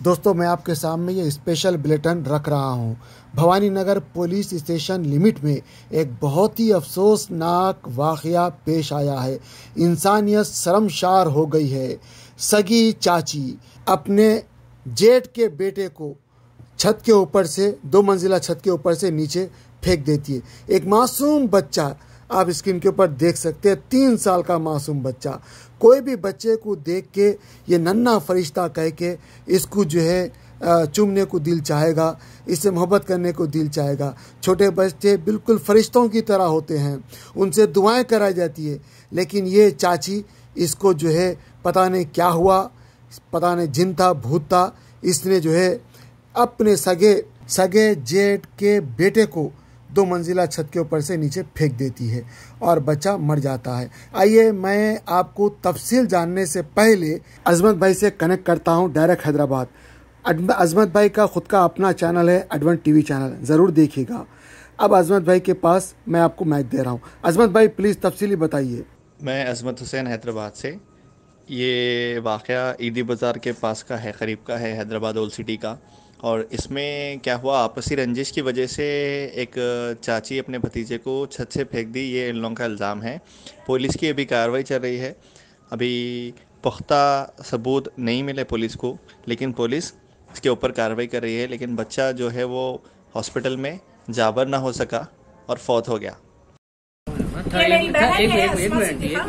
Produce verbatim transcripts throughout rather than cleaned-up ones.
दोस्तों, मैं आपके सामने ये स्पेशल बुलेटिन रख रहा हूँ। Bhawani Nagar police station limit में एक बहुत ही अफसोसनाक वाक़या पेश आया है। इंसानियत शर्मसार हो गई है। सगी चाची अपने जेठ के बेटे को छत के ऊपर से, दो मंजिला छत के ऊपर से नीचे फेंक देती है। एक मासूम बच्चा, आप स्क्रीन के ऊपर देख सकते हैं, तीन साल का मासूम बच्चा। कोई भी बच्चे को देख के ये नन्हा फरिश्ता कह के इसको जो है चूमने को दिल चाहेगा, इससे मोहब्बत करने को दिल चाहेगा। छोटे बच्चे बिल्कुल फरिश्तों की तरह होते हैं, उनसे दुआएं कराई जाती है। लेकिन ये चाची, इसको जो है पता नहीं क्या हुआ, पता नहीं जिन था भूत था, इसने जो है अपने सगे सगे जेठ के बेटे को दो मंजिला छत के ऊपर से नीचे फेंक देती है और बच्चा मर जाता है। आइए मैं आपको तफसील जानने से पहले अजमत भाई से कनेक्ट करता हूं डायरेक्ट हैदराबाद। अजमत भाई का खुद का अपना चैनल है, एडवन टीवी चैनल, ज़रूर देखिएगा। अब अजमत भाई के पास मैं आपको माइक दे रहा हूँ। अजमत भाई प्लीज़ तफसीली बताइए। मैं अजमत हुसैन हैदराबाद से। ये वाक़या ईदी बाज़ार के पास का है, करीब का है, हैदराबाद ओल्ड सिटी का। और इसमें क्या हुआ, आपसी रंजिश की वजह से एक चाची अपने भतीजे को छत से फेंक दी, ये इन लोगों का इल्ज़ाम है। पुलिस की अभी कार्रवाई चल रही है। अभी पुख्ता सबूत नहीं मिले पुलिस को, लेकिन पुलिस इसके ऊपर कार्रवाई कर रही है। लेकिन बच्चा जो है वो हॉस्पिटल में जाबर ना हो सका और फौत हो गया। ये मेरी बहन है अस्मा सिद्दीक़ा।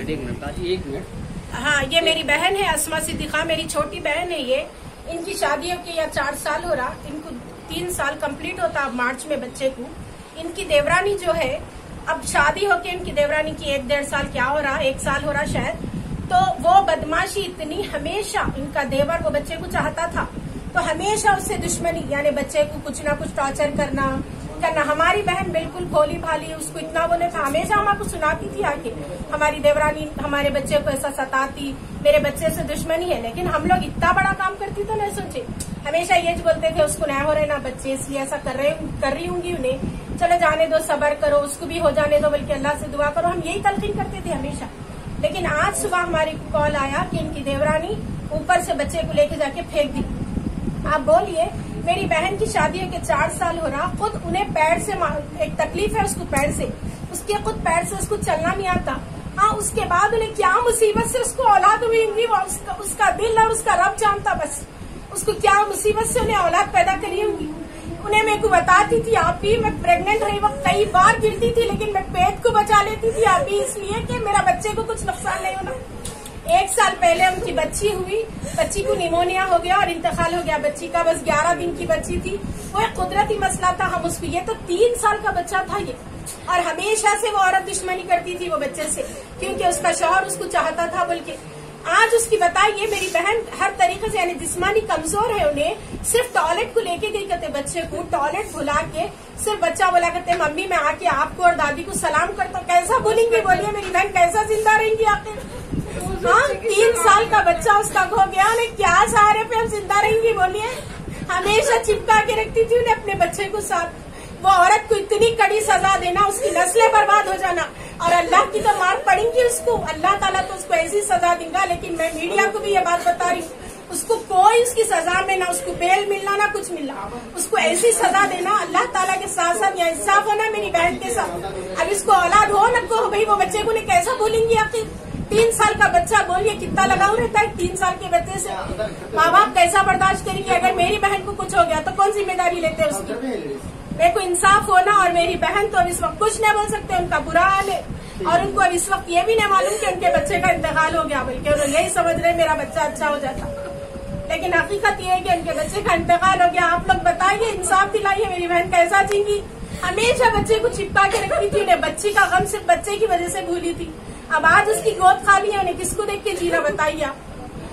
हाँ, ये मेरी बहन है अस्मा सिद्दीक़ा, मेरी छोटी बहन है। ये इनकी शादी के या चार साल हो रहा, इनको तीन साल कंप्लीट होता अब मार्च में बच्चे को। इनकी देवरानी जो है, अब शादी होके इनकी देवरानी की एक डेढ़ साल क्या हो रहा, एक साल हो रहा शायद। तो वो बदमाशी इतनी, हमेशा इनका देवर वो बच्चे को चाहता था, तो हमेशा उससे दुश्मनी, यानी बच्चे को कुछ ना कुछ टॉर्चर करना करना। हमारी बहन बिल्कुल भोली भाली, उसको इतना वो नहीं था। हमेशा हमको सुनाती थी आके, हमारी देवरानी हमारे बच्चे को ऐसा सताती, मेरे बच्चे से दुश्मनी है। लेकिन हम लोग इतना बड़ा काम करती तो नहीं सोचे। हमेशा ये बोलते थे उसको नहीं हो रहे ना बच्चे, इसलिए ऐसा कर रहे कर रही होंगी उन्हें, चलो जाने दो, सब्र करो, उसको भी हो जाने दो, बल्कि अल्लाह से दुआ करो। हम यही तलकीन करते थे हमेशा। लेकिन आज सुबह हमारी कॉल आया कि इनकी देवरानी ऊपर से बच्चे को लेके जाके फेंक दी। आप बोलिए, मेरी बहन की शादी के चार साल हो रहा, खुद उन्हें पैर से एक तकलीफ है उसको पैर से, उसके खुद पैर से उसको चलना नहीं आता। हाँ, उसके बाद उन्हें क्या मुसीबत से उसको औलाद हुई होंगी, उसका, उसका दिल और उसका रब जानता। बस उसको क्या मुसीबत से उन्हें औलाद पैदा करी होंगी। उन्हें मेरे को बताती थी, आप भी मैं प्रेग्नेंट रही वक्त कई बार गिरती थी, लेकिन मैं पेट को बचा लेती थी, आप भी इसलिए कि मेरा बच्चे को कुछ नुकसान नहीं होना। एक साल पहले उनकी बच्ची हुई, बच्ची को निमोनिया हो गया और इंतकाल हो गया बच्ची का। बस ग्यारह दिन की बच्ची थी, वो एक कुदरती मसला था। हम उसको, ये तो तीन साल का बच्चा था ये, और हमेशा से वो औरत दुश्मनी करती थी वो बच्चे से, क्योंकि उसका शौहर उसको चाहता था बोल के। आज उसकी बताइए, मेरी बहन हर तरीके से, यानी जिस्मानी कमजोर है, उन्हें सिर्फ टॉयलेट को लेके गई करते बच्चे को, टॉयलेट भुला के सिर्फ बच्चा बोला करते मम्मी मैं आके आपको और दादी को सलाम करता हूँ। कैसा बोलेंगे बोलिए, मेरी बहन कैसा जिंदा रहेंगी आखिर? हाँ, तीन साल का बच्चा उसका खो गया, उन्हें क्या सहारे पे हम जिंदा रहेंगी बोलिए? हमेशा चिपका के रखती थी उन्हें अपने बच्चे को साथ। वो औरत को इतनी कड़ी सजा देना, उसकी नस्लें बर्बाद हो जाना, और अल्लाह की तो मार पड़ेगी उसको, अल्लाह ताला तो उसको ऐसी सजा देगा। लेकिन मैं मीडिया को भी ये बात बता रही हूँ, उसको कोई उसकी सजा में ना उसको बेल मिलना ना कुछ मिलना, उसको ऐसी सजा देना अल्लाह ताला के साथ साथ या इंसाफ होना मेरी बहन के साथ। अब इसको औलाद हो न को भाई, वो बच्चे को कैसा बोलेंगी आखिर? तीन साल का बच्चा, बोलिए कितना लगाव रहता है तीन साल के बच्चे से। माँ बाप कैसा बर्दाश्त करेंगे? अगर मेरी बहन को कुछ हो गया तो कौन जिम्मेदारी लेते हैं उसकी? मेरे को इंसाफ होना, और मेरी बहन तो अब इस वक्त कुछ नहीं बोल सकते, उनका बुरा हाल है, और उनको अब इस वक्त ये भी नहीं मालूम कि उनके बच्चे का इंतकाल हो गया, बल्कि वो यही समझ रहे मेरा बच्चा अच्छा हो जाता। लेकिन हकीकत ये है कि उनके बच्चे का इंतकाल हो गया। आप लोग बताइए, इंसाफ दिलाइए, मेरी बहन कैसा जींगी? हमेशा बच्चे को चिपका के रखती थी, उन्हें बच्ची का गम सिर्फ बच्चे की वजह से भूली थी। अब आज उसकी गोद खाली है, उन्हें किसको देख के जीना बताइए आप?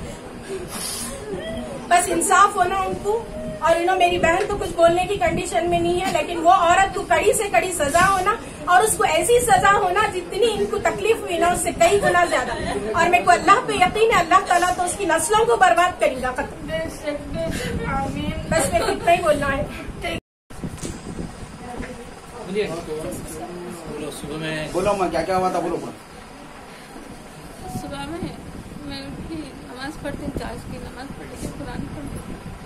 बस इंसाफ होना उनको। और इन्हों मेरी बहन तो कुछ बोलने की कंडीशन में नहीं है, लेकिन वो औरत को कड़ी से कड़ी सजा होना, और उसको ऐसी सजा होना जितनी इनको तकलीफ हुई ना उससे कई गुना ज्यादा। और मेरे को अल्लाह पे यकीन है, अल्लाह ताला तो उसकी नस्लों को बर्बाद करेगा। बस मेरे को इतना ही बोलना है। बोलो सुबह में, बोलो मैं क्या क्या हुआ था, बोलो। सुबह में मैं उठी, नमाज पढ़ती, चार्ज की नमाज पढ़ी, कुरान पढ़ती,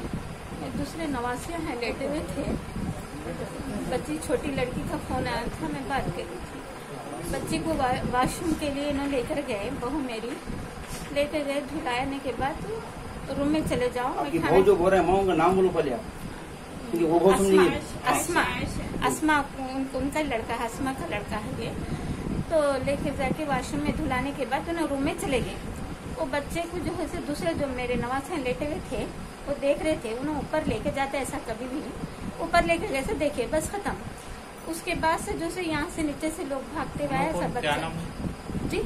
दूसरे नवासिया हैं लेटे हुए थे। बच्ची छोटी लड़की का फोन आया था, मैं बात कर रही थी। बच्ची को वा, वॉशरूम के लिए इन्होंने लेकर गए, बहू मेरी लेकर गए। धुलाने के बाद रूम में चले जाओ। मैं जो बोल रहे हैं उनका नाम बोलो पहले आप, वो बहुत अस्मा अस्मा उनका लड़का है, अस्मा का लड़का है ये। तो लेकर जाके वॉशरूम में धुलाने के बाद उन्हें रूम में चले गए। वो बच्चे को जो है दूसरे जो मेरे नवाज हैं लेटे हुए थे वो देख रहे थे, उन्हें ऊपर लेके जाते ऐसा कभी भी नहीं, ऊपर लेके जैसे देखे बस खत्म। उसके बाद से जो से यहाँ से नीचे से लोग भागते हुए आए सब बच्चे। जी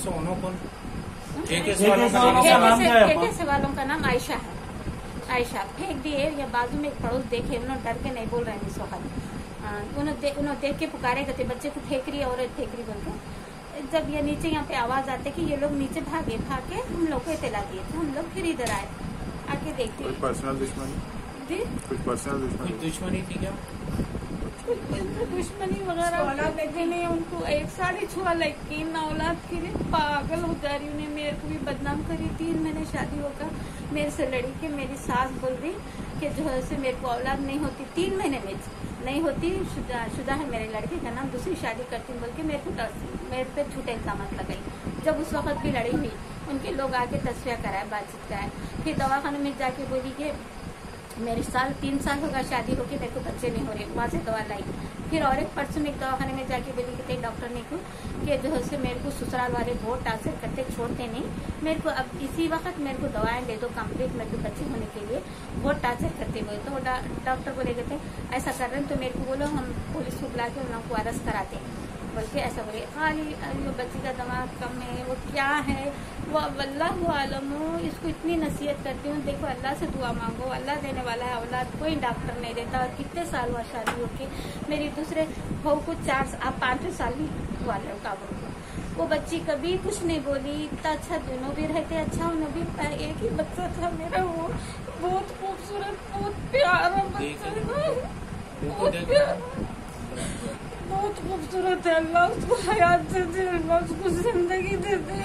ठेके वालों का नाम आयशा है। आयशा फेंक दिए या बाजू में एक पड़ोस देखे, उन्होंने डर के नहीं बोल रहे हैं इस वक्त। उन्होंने दे, उन्होंने देख के पुकारे कहते बच्चे को फेंक रही है, औरत फेंक रही बोलते। जब ये नीचे यहाँ पे आवाज आते कि ये लोग नीचे भागे, भाग के हम लोग को इतला दिए थे। हम लोग फिर इधर आए, आके देखते कुछ पर्सनल दुश्मनी जी कुछ पर्सनल दुश्मनी दुश्मनी थी क्या? दुश्मनी वगैरह नहीं, उनको एक साड़ी छुआ लगी ना औलाद के लिए पागल हो जा रही। उन्हें मेरे को भी बदनाम करी। तीन महीने शादी होकर मेरे से लड़ी के मेरी सास बोल रही कि जो है से मेरे को औलाद नहीं होती, तीन महीने में नहीं होती, शुदा शुदा है मेरे लड़के का नाम, दूसरी शादी करती बोल के मेरे को मेरे पे झूठे इल्जाम लगाई। जब उस वक्त भी लड़ी हुई, उनके लोग आके तस्वीर कराए, बातचीत कराए। फिर दवाखाने में जाके बोली कि मेरे साल तीन साल होगा शादी होके मेरे को बच्चे नहीं हो रहे, वहाँ से दवा लाई। फिर और एक परसों एक दवाखाने में जाके बोली कि डॉक्टर ने को कि जो है मेरे को ससुराल वाले बहुत टार्चर करते, छोड़ते नहीं मेरे को। अब इसी वक्त मेरे को दवाएं दे दो कंप्लीट मेरे को बच्चे होने के लिए, बहुत टार्चर करते हुए। तो डॉक्टर बोले कहते ऐसा कर रहे हैं तो मेरे को बोलो हम पुलिस को बुला के उनको अरेस्ट कराते हैं बोल के ऐसा बोले। खाली वो बच्ची का दिमाग कम है, वो क्या है वो अल्लाह आलम हो। इसको इतनी नसीहत करती हूँ, देखो अल्लाह से दुआ मांगो, अल्लाह देने वाला है औलाद, कोई डॉक्टर नहीं देता। और कितने साल हुआ शादी होके, मेरी दूसरे बहू को चार आप पाँच साल ही हुआ लड़का को। वो बच्ची कभी कुछ नहीं बोली, इतना अच्छा दोनों भी रहते, अच्छा उन्हें भी एक ही बच्चा था मेरा, वो बहुत खूबसूरत बहुत प्यारा बच्चा बहुत प्यारा बहुत खूबसूरत है। अल्लाह उसको हयात दे दे, अल्लाह उसको जिंदगी दे दे,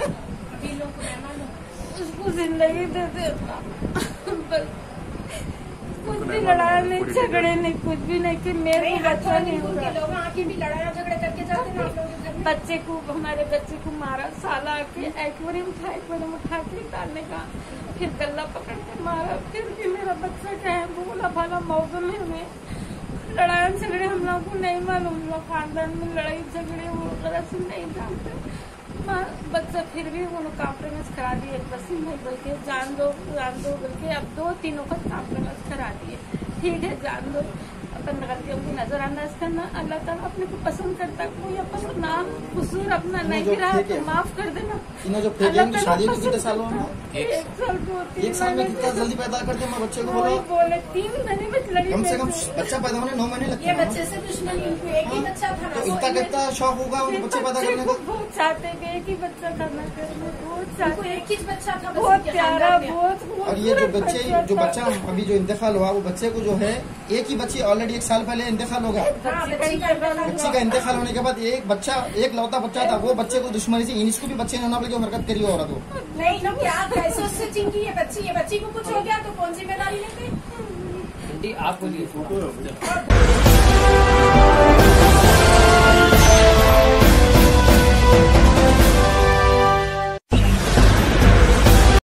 उसको जिंदगी दे दे। कुछ भी लड़ाई नहीं, झगड़े नहीं, कुछ भी नहीं कि मेरे को बच्चा नहीं होगा। लोग आके भी लड़ाई झगड़े करके जाते हैं। बच्चे को हमारे बच्चे को मारा, साला के एक्वेरियम था, एक्वेरियम उठा के डालने का, फिर गला पकड़ के मारा। फिर भी मेरा बच्चा क्या है बोला भाला मौसम है। हमें लड़ाई झगड़े हम लोग को नहीं मालूम, लोग खानदान में लड़ाई झगड़े वो गलत से नहीं जानते। बच्चा फिर भी वो कॉम्प्रोमाइज करा दिए, वसीम भाई बोल के जान दो जान दो बोल के अब दो तीनों का कॉम्प्रोमाइज करा दिए। ठीक है जान दो, अपन गलतियों की नजरअंदाज करना, अल्लाह ताला अपने को पसंद करता है। कोई अपन नाम कसूर अपना नहीं रहा तो माफ कर देना। जो शादी को कितने साल हुआ? एक साल को एक साल में कितना जल्दी पैदा करते हैं बच्चे को? बोलो बोले तीन महीने में लड़ी, कम से कम बच्चा पैदा होने नौ महीने लगते हैं। बच्चे से दुश्मनी, उनको एक ही बच्चा था। तो इतना कितना शौक होगा उनको बच्चे पैदा करने का? बहुत चाहते थे एक ही बच्चा करना करना, बहुत चाहते, एक ही बच्चा था, बहुत प्यारा बहुत। और ये जो बच्चे जो बच्चा अभी जो इंतकाल हुआ वो बच्चे को जो है एक ही बच्ची ऑलरेडी एक साल पहले इंतकाल हो गया। बच्ची का इंतकाल होने के बाद एक बच्चा एक लौता बच्चा था, वो बच्चे को दुश्मनी से इसको भी बच्चे ने बोल के हरकत करी औरत को। नहीं ना क्या कैसे उससे चिंकी ये बच्ची ये बच्ची को कुछ हो गया तो कौन जिम्मेदारी लेते? आप बोलिए।